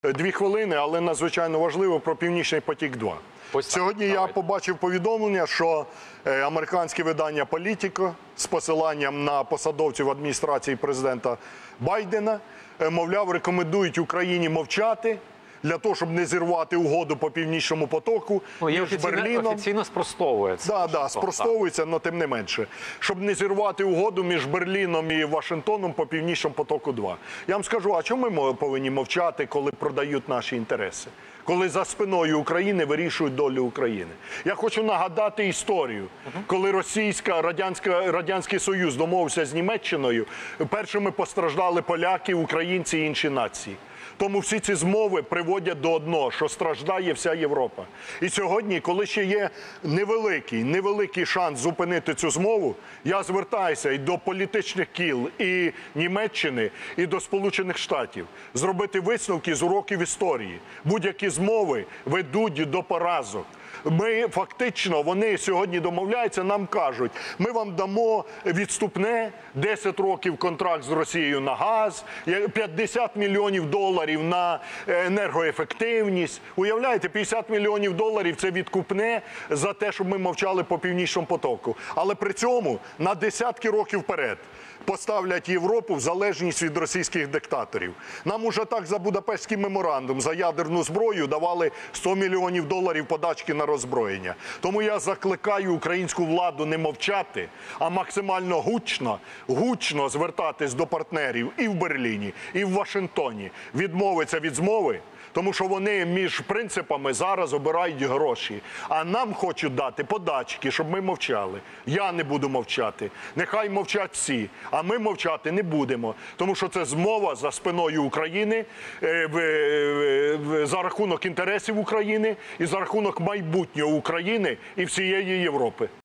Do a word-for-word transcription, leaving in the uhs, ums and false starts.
дві хвилини, але надзвичайно важливо про «Північний потік-два». Сьогодні я побачив повідомлення, що американське видання «Політико» з посиланням на посадовців адміністрації президента Байдена, мовляв, рекомендують Україні мовчати для того, щоб не зірвати угоду по «Північному потоку» ну, між офіційно, Берліном... офіційно спростовується. Так, да, да, спростовується, але тим не менше. Щоб не зірвати угоду між Берліном і Вашингтоном по «Північному потоку-два». Я вам скажу, а чому ми повинні мовчати, коли продають наші інтереси? Коли за спиною України вирішують долю України. Я хочу нагадати історію, коли російська, радянська, Радянський Союз домовився з Німеччиною, першими постраждали поляки, українці і інші нації. Тому всі ці змови приводять до одного, що страждає вся Європа. І сьогодні, коли ще є невеликий, невеликий шанс зупинити цю змову, я звертаюся і до політичних кіл, і Німеччини, і до Сполучених Штатів. Зробити висновки з уроків історії. Будь-які змови ведуть до поразок. Ми фактично, вони сьогодні домовляються, нам кажуть, ми вам дамо відступне, десять років контракт з Росією на газ, п'ятдесят мільйонів доларів на енергоефективність. Уявляєте, п'ятдесят мільйонів доларів – це відкупне за те, щоб ми мовчали по «Північному потоку». Але при цьому на десятки років вперед поставлять Європу в залежність від російських диктаторів. Нам уже так за Будапештський меморандум, за ядерну зброю давали сто мільйонів доларів подачки на роззброєння. Тому я закликаю українську владу не мовчати, а максимально гучно, гучно звертатись до партнерів і в Берліні, і в Вашингтоні. Відмовитися від змови, тому що вони між принципами зараз обирають гроші. А нам хочуть дати подачки, щоб ми мовчали. Я не буду мовчати. Нехай мовчать всі. А ми мовчати не будемо. Тому що це змова за спиною України, за рахунок інтересів України і за рахунок майбутнього України і всієї Європи.